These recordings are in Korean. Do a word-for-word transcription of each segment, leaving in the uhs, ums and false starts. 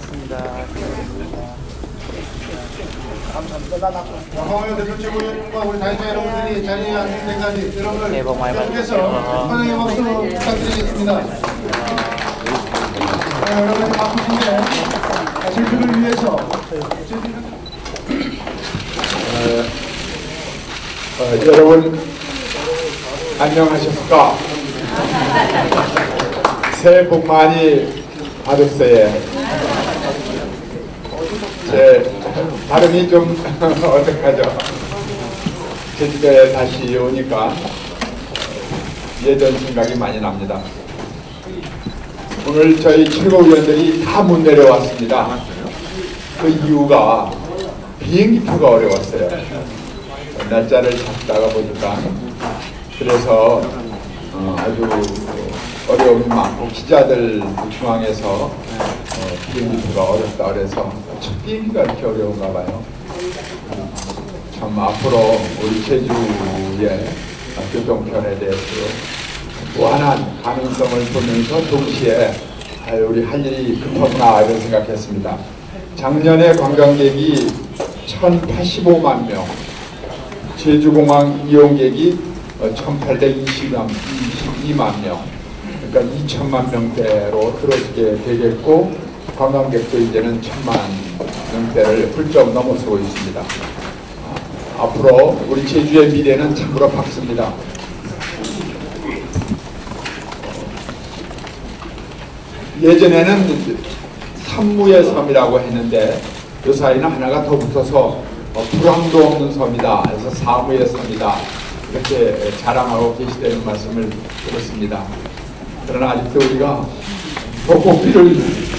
고맙습니다. 황영호 대표 최고위원님과 우리 다이자 여러분들이 자리에 앉을 때까지 여러분을 새해 복 많이 계속해서 환영의 박수 부탁드리겠습니다. 네, 여러분이 바쁘신데 제주를 위해서 어, 어, 여러분 안녕하셨습니까? 새해 복 많이 받으세요. 제 발음이 좀 어떡하죠? 제주도에 다시 오니까 예전 생각이 많이 납니다. 오늘 저희 최고위원들이 다 못 내려왔습니다. 그 이유가 비행기표가 어려웠어요. 날짜를 잡다가 보니까. 그래서 어, 아주 어려움이 많고 기자들 중앙에서 어, 비행기표가 어렵다 그래서 첫 비행기가 이렇게 어려운가 봐요. 참 앞으로 우리 제주의 교통편에 대해서 무한한 가능성을 보면서 동시에 아, 우리 할 일이 급하구나 이런 생각했습니다. 작년에 관광객이 천팔십오만 명, 제주공항 이용객이 천팔백이십이만 명, 그러니까 이천만 명대로 들어서게 되겠고 관광객도 이제는 천만 명대를 훌쩍 넘어서고 있습니다. 앞으로 우리 제주의 미래는 참으로 밝습니다. 예전에는 산무의 섬이라고 했는데 그 사이는 하나가 더 붙어서 불황도 없는 섬이다. 그래서 사무의 섬이다. 이렇게 자랑하고 계시다는 말씀을 들었습니다. 그러나 아직도 우리가 벚꽃비를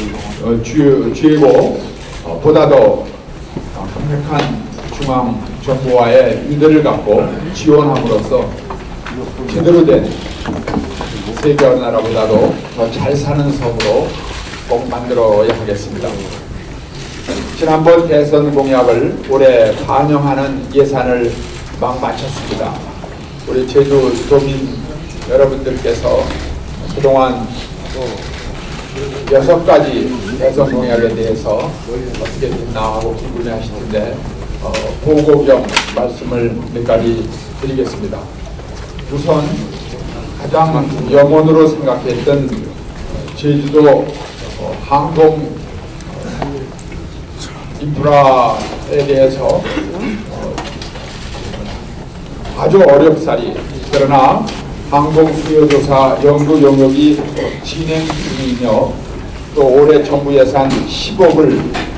쥐고 보다도 강력한 중앙 정부와의 유대를 갖고 지원함으로써 제대로 된 세계 어느 나라보다도 더 잘 사는 섬으로 꼭 만들어야 하겠습니다. 지난번 대선 공약을 올해 반영하는 예산을 막 마쳤습니다. 우리 제주도민 여러분들께서 그동안 여섯 가지 대선 공약에 대해서 어떻게 됐나 하고 궁금해하실 텐데 어, 보고 겸 말씀을 몇 가지 드리겠습니다. 우선 가장 영원으로 생각했던 제주도 어, 항공 인프라에 대해서 어, 아주 어렵사리 그러나 항공 수요조사 연구 용역이 진행 중이며 또 올해 정부 예산 십억을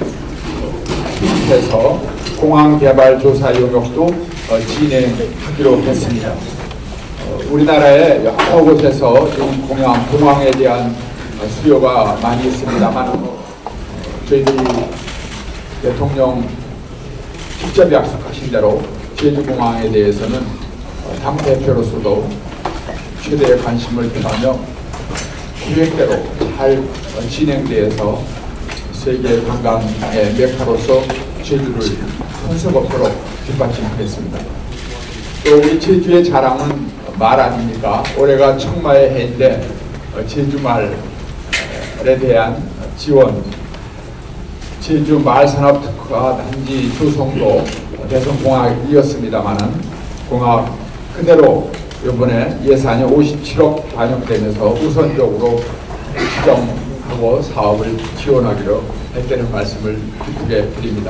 투입해서 공항 개발 조사 용역도 어, 진행하기로 했습니다. 어, 우리나라의 여러 곳에서 지금 공항, 공항에 대한 어, 수요가 많이 있습니다만 어, 저희들이 대통령 직접 약속하신 대로 제주공항에 대해서는 어, 당대표로서도 최대의 관심을 표하며 계획대로 잘 어, 진행되어서 세계 관광의 메카로서 제주를 손색없도록 뒷받침하겠습니다. 또 우리 제주의 자랑은 말 아닙니까? 올해가 청마의 해인데 제주말에 대한 지원, 제주 말산업특화 단지 조성도 대선 공약이었습니다마는 공약 그대로 이번에 예산이 오십칠억 반영되면서 우선적으로 지정하고 사업을 지원하기로 했다는 말씀을 기쁘게 드립니다.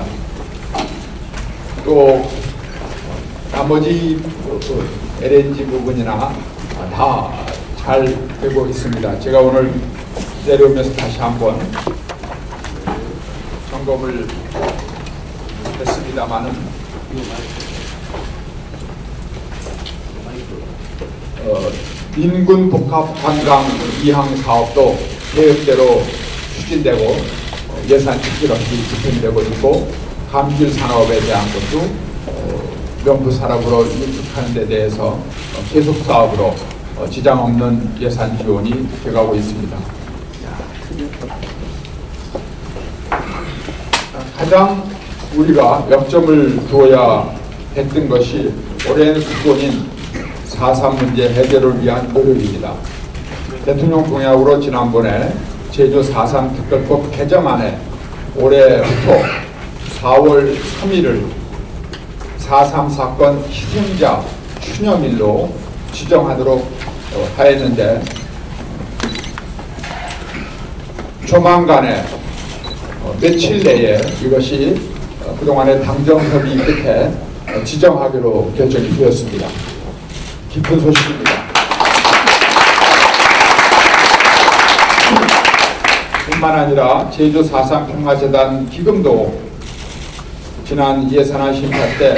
또 나머지 엘엔지 부분이나 다 잘 되고 있습니다. 제가 오늘 내려오면서 다시 한번 점검을 했습니다마는 어, 인군 복합 관광 이항 사업도 계획대로 추진되고 어, 예산 추진 없이 집행되고 있고 감귤 산업에 대한 것도 어, 명부 산업으로 유축하는 데 대해서 어, 계속 사업으로 어, 지장 없는 예산 지원이 돼가고 있습니다. 가장 우리가 역점을 두어야 했던 것이 오랜 수건인 사 삼 문제 해결을 위한 노력입니다. 대통령 공약으로 지난번에 제주 사 삼 특별법 개정안에 올해부터 사월 삼일을 사삼 사건 희생자 추념일로 지정하도록 하였는데, 조만간에 며칠 내에 이것이 그동안의 당정협의 끝에 지정하기로 결정이 되었습니다. 기쁜 소식입니다. 뿐만 아니라 제주 사삼 평화재단 기금도 지난 예산안 심사 때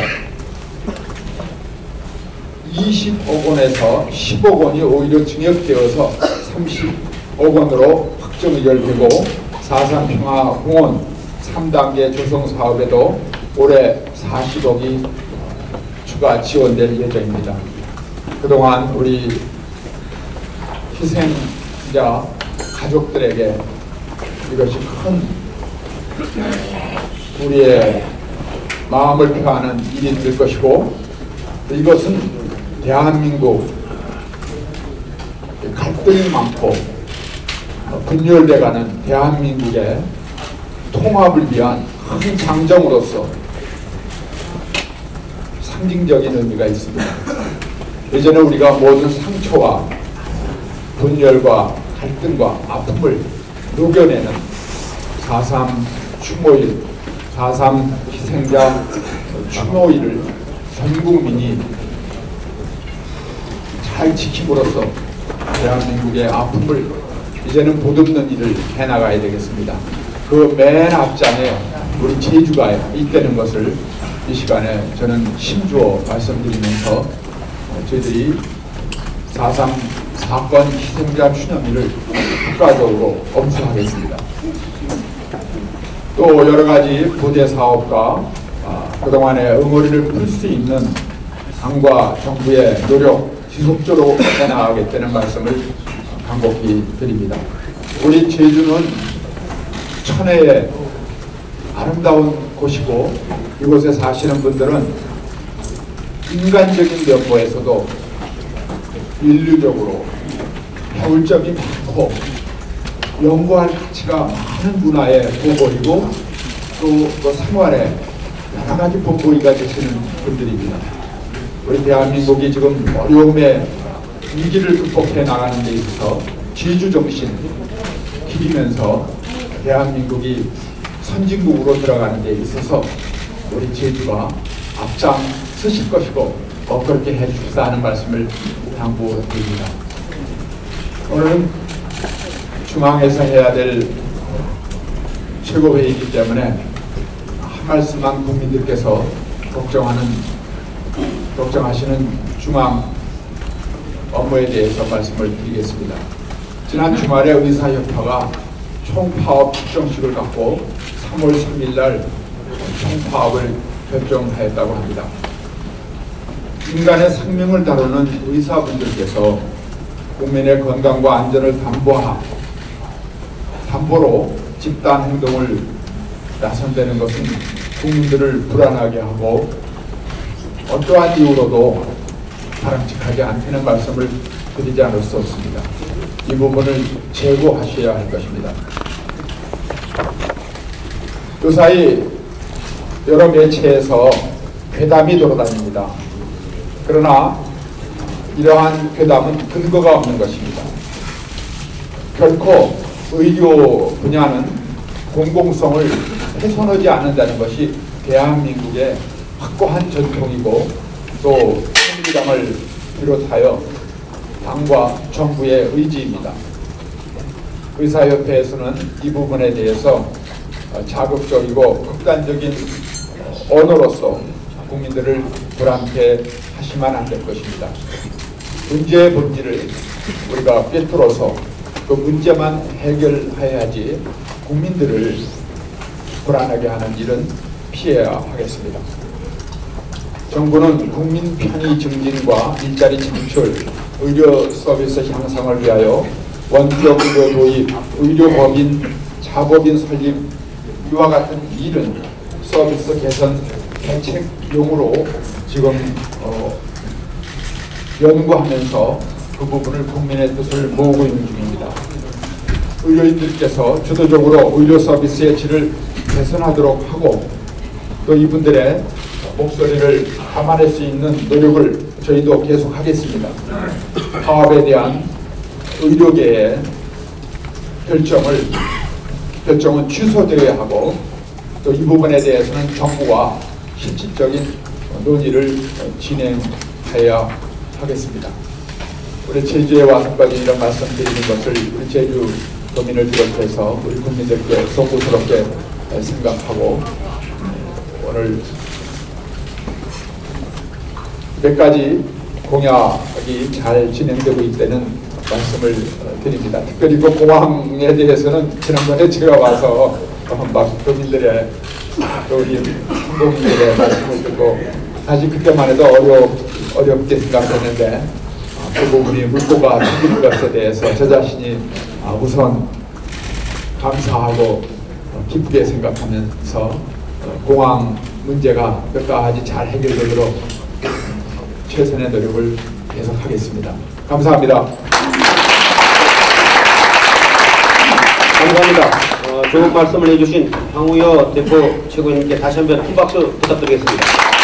이십억 원에서 십억 원이 오히려 증액되어서 삼십억 원으로 확정 의결되고, 사삼 평화공원 삼 단계 조성 사업에도 올해 사십억이 추가 지원될 예정입니다. 그동안 우리 희생자 가족들에게 이것이 큰 우리의 마음을 표하는 일이 될 것이고, 이것은 대한민국 갈등이 많고 분열돼가는 대한민국의 통합을 위한 큰 장정으로서 상징적인 의미가 있습니다. 예전에 우리가 모든 상처와 분열과 갈등과 아픔을 녹여내는 사삼 추모일, 사삼 희생자 추모일을 전 국민이 잘 지킴으로써 대한민국의 아픔을 이제는 보듬는 일을 해나가야 되겠습니다. 그 맨 앞장에 우리 제주가 있다는 것을 이 시간에 저는 심주어 말씀드리면서 저희들이 사삼 사건 희생자 추념일을 국가적으로 엄수하겠습니다. 또 여러가지 부대 사업과 아, 그동안의 응어리를 풀 수 있는 당과 정부의 노력 지속적으로 해나가겠다는 말씀을 간곡히 드립니다. 우리 제주는 천혜의 아름다운 곳이고, 이곳에 사시는 분들은 인간적인 면모에서도 인류적으로 배울 점이 많고 연구할 가치가 많은 문화에 보고이고, 또 그 생활에 여러 가지 본보기가 되시는 분들입니다. 우리 대한민국이 지금 어려움의 위기를 극복해 나가는 데 있어서 제주 정신 기리면서 대한민국이 선진국으로 들어가는 데 있어서 우리 제주가 앞장 서실 것이고 어, 그렇게 해주십사 하는 말씀을 당부드립니다. 오늘은 중앙에서 해야 될 최고회의이기 때문에 한 말씀만 국민들께서 걱정하는 걱정하시는 중앙 업무에 대해서 말씀을 드리겠습니다. 지난 주말에 의사협회가 총파업 축정식을 갖고 삼월 삼일 날 총파업을 결정하였다고 합니다. 인간의 생명을 다루는 의사분들께서 국민의 건강과 안전을 담보하, 담보로 집단 행동을 나선다는 것은 국민들을 불안하게 하고 어떠한 이유로도 바람직하지 않다는 말씀을 드리지 않을 수 없습니다. 이 부분을 제고하셔야 할 것입니다. 요사이 여러 매체에서 괴담이 돌아다닙니다. 그러나 이러한 괴담은 근거가 없는 것입니다. 결코 의료 분야는 공공성을 훼손하지 않는다는 것이 대한민국의 확고한 전통이고, 또 새누리당을 비롯하여 당과 정부의 의지입니다. 의사협회에서는 이 부분에 대해서 자극적이고 극단적인 언어로서 국민들을 불안케 하시면 안 될 것입니다. 문제의 본질을 우리가 꿰뚫어서 그 문제만 해결해야지 국민들을 불안하게 하는 일은 피해야 하겠습니다. 정부는 국민 편의 증진과 일자리 창출, 의료 서비스 향상을 위하여 원격 의료 도입, 의료법인, 자법인 설립, 이와 같은 일은 서비스 개선 대책용으로 지금 어, 연구하면서 그 부분을 국민의 뜻을 모으고 있는 중입니다. 의료인들께서 주도적으로 의료 서비스의 질을 개선하도록 하고 또 이분들의 목소리를 담아낼 수 있는 노력을 저희도 계속하겠습니다. 파업에 대한 의료계의 결정을 결정은 취소되어야 하고 또 이 부분에 대해서는 정부와 실질적인 논의를 진행해야 하겠습니다. 우리 제주에 와서까지 이런 말씀 드리는 것을 우리 제주 도민을 비롯해서 우리 국민들께 송구스럽게 생각하고 오늘 몇 가지 공약이 잘 진행되고 있다는 말씀을 드립니다. 특별히 그 공항에 대해서는 지난번에 제가 와서 막 도민들의 또 우리 국민들의 말씀을 듣고 사실 그때만 해도 어려, 어렵게 생각했는데 그 부분이 물꼬가 생기는 것에 대해서 저 자신이 우선 감사하고 기쁘게 생각하면서 공항 문제가 몇 가지 잘 해결되도록 최선의 노력을 계속하겠습니다. 감사합니다. 감사합니다. 어, 좋은 말씀을 해주신 황우여 대표 최고위원님께 다시 한번 큰 박수 부탁드리겠습니다.